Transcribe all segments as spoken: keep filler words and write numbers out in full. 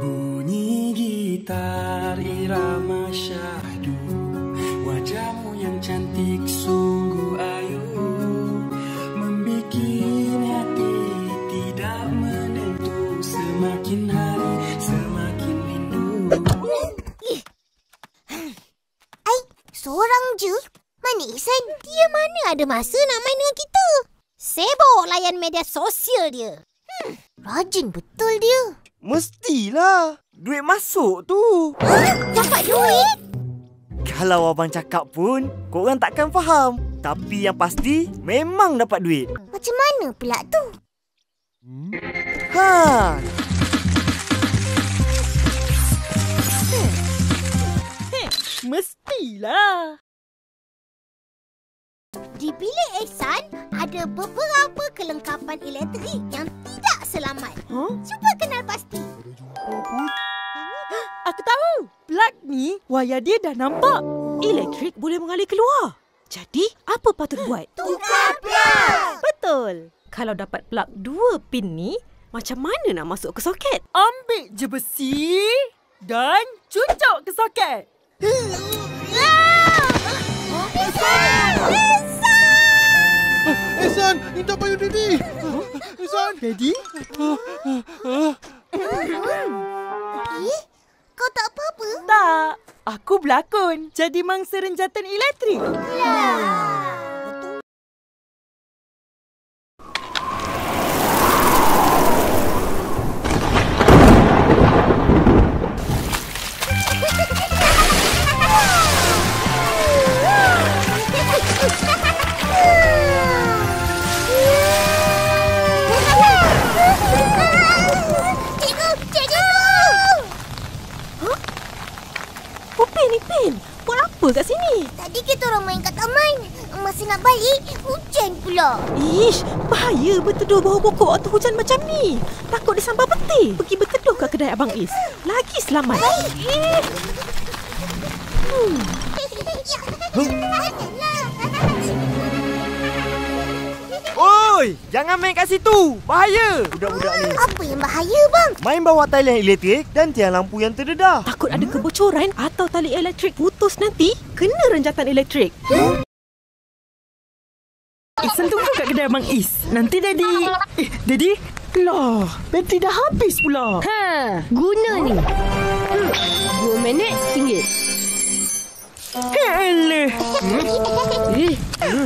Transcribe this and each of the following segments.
Bunyi gitar irama syahdu, wajahmu yang cantik sungguh ayu, membikin hati tidak menentu, semakin hari semakin rindu. Ai, seorang je? Mana Ihsan? Dia mana ada masa nak main dengan kita? Sibuk layan media sosial dia. Hmm, rajin betul dia. Mestilah. Duit masuk tu. Ha? Dapat duit? Kalau abang cakap pun, korang takkan faham. Tapi yang pasti, memang dapat duit. Macam mana pula tu? Hmm? Ha. Hmm. Mestilah. Di bilik Ihsan ada beberapa kelengkapan elektrik yang tidak selamat. Huh? Cuba kenal pasti. Aku tahu. Plug ni, wayar dia dah nampak. Elektrik boleh mengalir keluar. Jadi, apa patut buat? Tukar plug! Betul. Kalau dapat plug dua pin ni, macam mana nak masuk ke soket? Ambil je besi dan cucuk ke soket. Ihsan, minta payung Daddy. Ihsan. Daddy? Eh, kau tak apa-apa? Tak. Aku berlakon jadi mangsa renjatan elektrik. Lah. Kat sini. Tadi kita orang main kat taman. Masa nak balik, hujan pula. Ish, bahaya berteduh bawah pokok waktu hujan macam ni. Takut disambar petir. Pergi berteduh kat kedai Abang Is. Lagi selamat. Hmm. Oi, jangan main kat situ. Bahaya budak-budak ni. Apa yang bahaya, bang? Main bawah talian elektrik dan tiang lampu yang terdedah. Takut ada kebocoran atau tali elektrik putus nanti, kena renjatan elektrik. Hmm? Ihsan tunggu kat kedai Abang Is. Nanti Daddy... Eh, Daddy? Lah, bateri dah habis pula. Ha, guna ni. Hmm, dua minit singgit. Heleh. Eh. Hmm.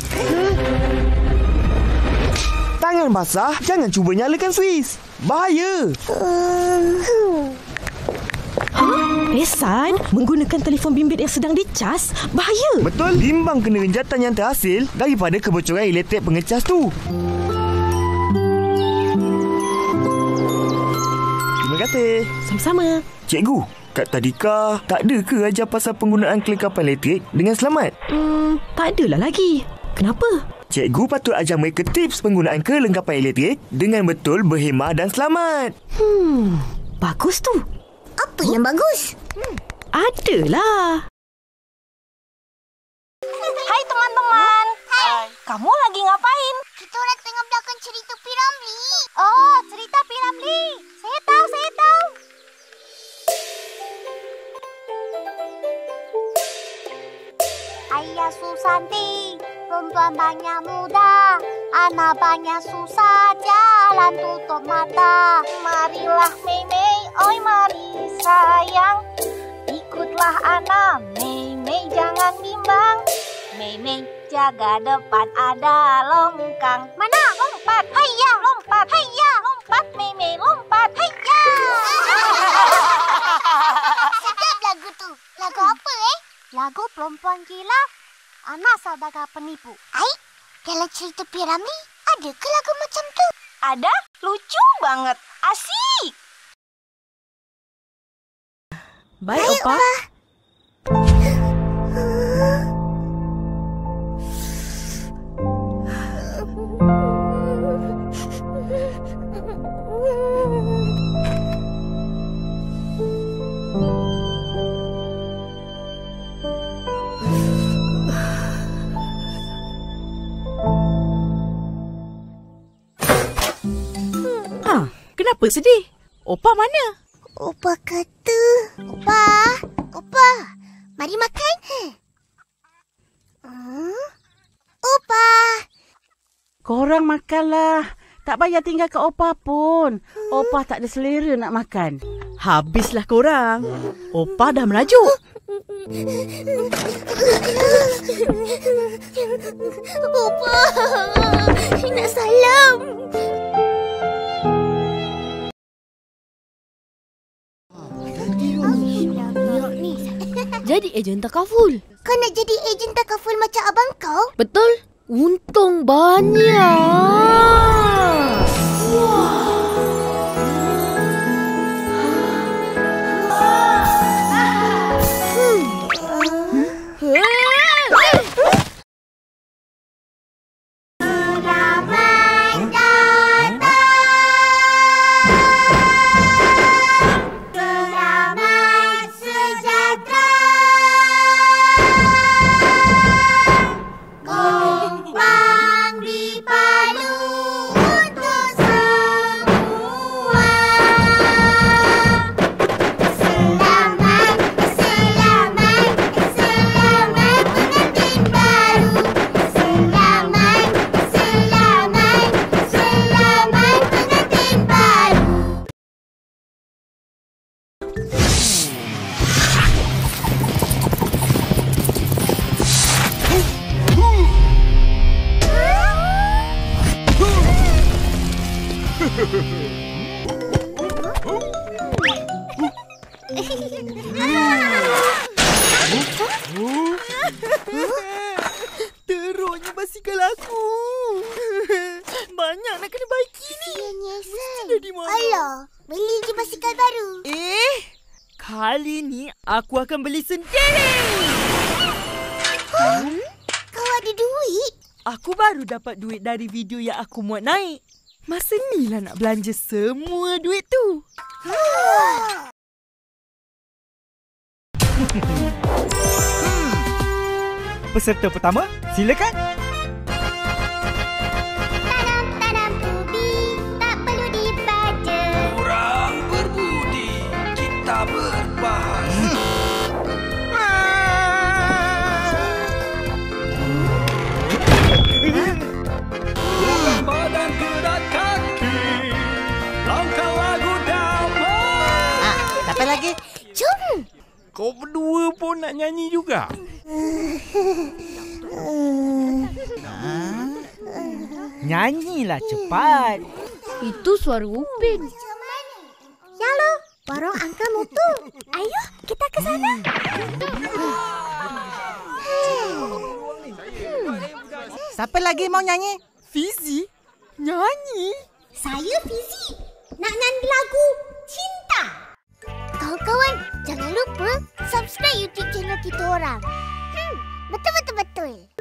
Tangan basah, jangan cuba nyalakan suis. Bahaya. Ha? Ihsan, menggunakan telefon bimbit yang sedang dicas, bahaya. Betul, timbang kena renjatan yang terhasil daripada kebocoran elektrik pengecas tu. Terima kasih. Sama-sama. Cikgu, kat tadika tak ada ke ajar pasal penggunaan kelengkapan elektrik dengan selamat? Hmm, tak adalah lagi. Kenapa? Cikgu patut ajar mereka tips penggunaan kelengkapan elektrik dengan betul, berhemah dan selamat. Hmm, bagus tu. Apa yang bagus? Hmm, adalah. Hai teman-teman. Hai. Kamu lagi ngapain? Kita orang tengah belakang cerita P. Ramlee. Oh, cerita P. Ramlee. Saya tahu, saya tahu. Ayah Susanti, perempuan banyak muda, anak banyak susah, jalan tutup mata. Marilah Mei-Mei, oi mari sayang, ikutlah anak Mei-Mei, jangan bimbang. Mei-Mei jaga depan ada longkang. Mana lompat? Hayya, lompat. Hayya, lompat. Mei-Mei lompat. Hayya. Sedap lagu tu. Lagu apa eh? Lagu perempuan gila, anak saudara penipu. Ai, dalam cerita P. Ramlee, ada ke lagu macam tu? Ada, lucu banget, asik. Baik, Baik Opa. Opa. Ha, kenapa sedih? Opa mana? Opa kata... Opa, Opa, mari makan. Hmm? Opa. Korang makanlah. Tak payah tinggal ke Opa pun. Opa tak ada selera nak makan. Habislah korang. Opa dah merajuk. Opa, nak salam. Jadi ejen takaful. Kau nak jadi ejen takaful macam abang kau? Betul. Untung banyak. Teruknya basikal aku. Banyak nak kena baiki ni. Mesti dah dimarah. Alah, beli je basikal baru. Eh, kali ni aku akan beli sendiri. Hmm? Kau ada duit? Aku baru dapat duit dari video yang aku muat naik. Masa ni lah nak belanja semua duit tu. Peserta pertama, silakan. Tanam-tanam ubi tak perlu dibaca. Orang berbudi, kita berbahasa. Badan gerak kaki, langkah lagu damai. Ah, siapa lagi? Jom. Kau berdua pun nak nyanyi juga? Nyanyilah cepat. Itu suara Upin. Yalo, warung Uncle Mutu. Ayo, kita ke sana. Siapa lagi mau nyanyi? Fizi, nyanyi. Saya Fizi. Nak nyanyi lagu Cinta. Kawan-kawan, jangan lupa subscribe YouTube channel kita orang. Hmm, betul-betul-betul.